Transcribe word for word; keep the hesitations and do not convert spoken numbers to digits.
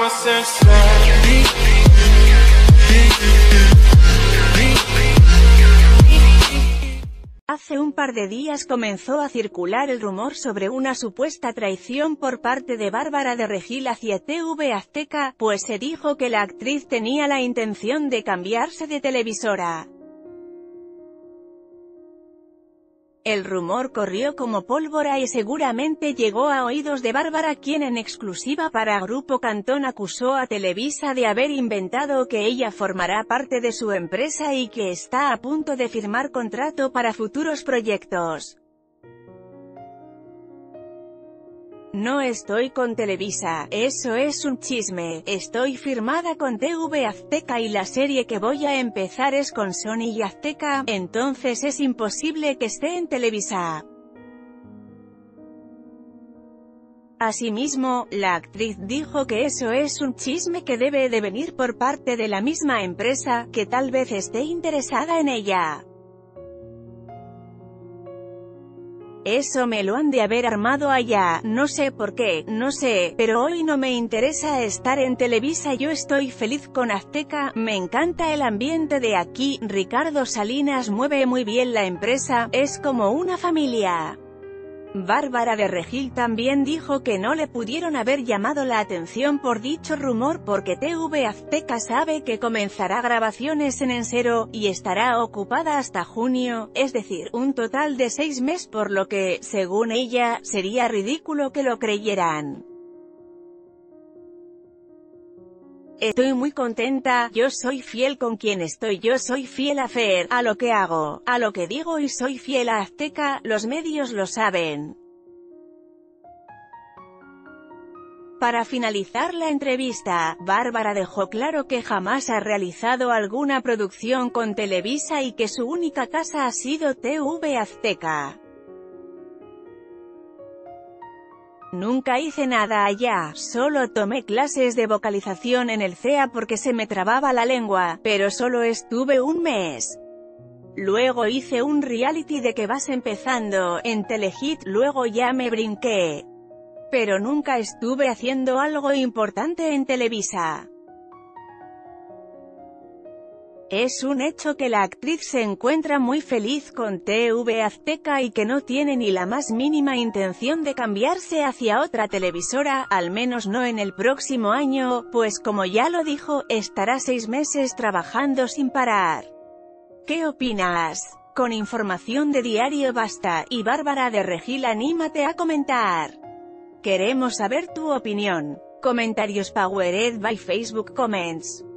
Hace un par de días comenzó a circular el rumor sobre una supuesta traición por parte de Bárbara de Regil hacia T V Azteca, pues se dijo que la actriz tenía la intención de cambiarse de televisora. El rumor corrió como pólvora y seguramente llegó a oídos de Bárbara, quien en exclusiva para Grupo Cantón acusó a Televisa de haber inventado que ella formará parte de su empresa y que está a punto de firmar contrato para futuros proyectos. No estoy con Televisa, eso es un chisme, estoy firmada con T V Azteca y la serie que voy a empezar es con Sony y Azteca, entonces es imposible que esté en Televisa. Asimismo, la actriz dijo que eso es un chisme que debe de venir por parte de la misma empresa, que tal vez esté interesada en ella. Eso me lo han de haber armado allá, no sé por qué, no sé, pero hoy no me interesa estar en Televisa, yo estoy feliz con Azteca, me encanta el ambiente de aquí, Ricardo Salinas mueve muy bien la empresa, es como una familia. Bárbara de Regil también dijo que no le pudieron haber llamado la atención por dicho rumor porque T V Azteca sabe que comenzará grabaciones en enero, y estará ocupada hasta junio, es decir, un total de seis meses, por lo que, según ella, sería ridículo que lo creyeran. Estoy muy contenta, yo soy fiel con quien estoy, yo soy fiel a Fer, a lo que hago, a lo que digo y soy fiel a Azteca, los medios lo saben. Para finalizar la entrevista, Bárbara dejó claro que jamás ha realizado alguna producción con Televisa y que su única casa ha sido T V Azteca. Nunca hice nada allá, solo tomé clases de vocalización en el C E A porque se me trababa la lengua, pero solo estuve un mes. Luego hice un reality de que vas empezando, en Telehit, luego ya me brinqué. Pero nunca estuve haciendo algo importante en Televisa. Es un hecho que la actriz se encuentra muy feliz con T V Azteca y que no tiene ni la más mínima intención de cambiarse hacia otra televisora, al menos no en el próximo año, pues como ya lo dijo, estará seis meses trabajando sin parar. ¿Qué opinas? Con información de Diario Basta y Bárbara de Regil, anímate a comentar. Queremos saber tu opinión. Comentarios powered by Facebook Comments.